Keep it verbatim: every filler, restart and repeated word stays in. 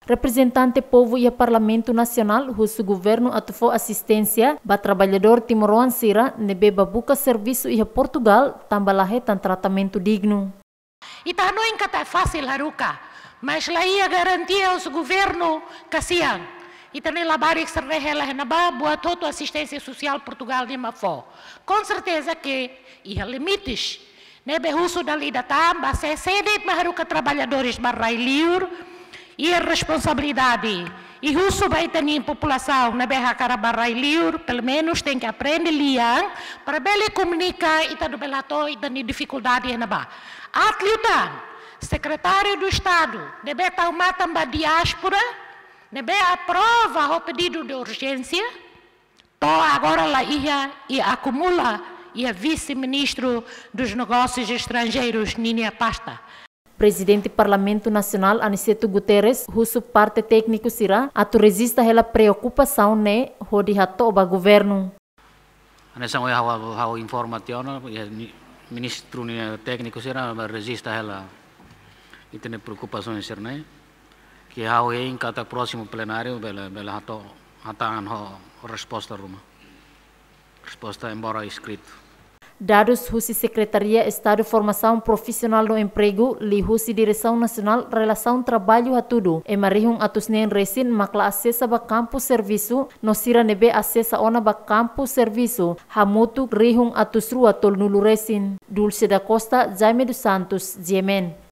Representante povo e Parlamento Nacional, o governo atufou assistência ba trabalhador timoroan sira nebe babuka serviço e Portugal tambalahe tan tratamento digno. Ita não é fácil haruka, mas lá ia garantia ao governo kasiang. Ita nem labari servehela henaba buat toda assistência social Portugal de mafo. Com certeza que ia limites. Nebe uso dali datam, ba se sede maharuka trabalhadores barrai liur e a responsabilidade. E uso vai ter em população na berra cara barrai liur, pelo menos tem que aprender liang para bele comunicar e tá do belato e tem dificuldade henaba. Atliutan, secretário do Estado, deve estar uma tamba diáspora, deve aprova o pedido de urgência, to agora lá ia e acumula e é vice-ministro dos negócios estrangeiros Nínia Pasta. Presidente do Parlamento Nacional Aniceto Guterres, russo parte técnico será a tu resista ela preocupação né hodi hato ba governo. Nessa é a informação, ministro técnico será resista ela e tem preocupações ser né que há em cada próximo plenário bela bela hato hatan ho resposta ruma resposta embora escrito. Dados Husi Secretaria Estado Formação Profissional do Emprego, li Husi Direção Nacional Relação Trabalho a tudo, e marihung atus nen resin makla acessa ba campo serviço, no sira nebe acessa ona ba campo serviço, hamutu rihung atus rua tol nulu resin. Dulce da Costa, Jaime dos Santos, Yemen.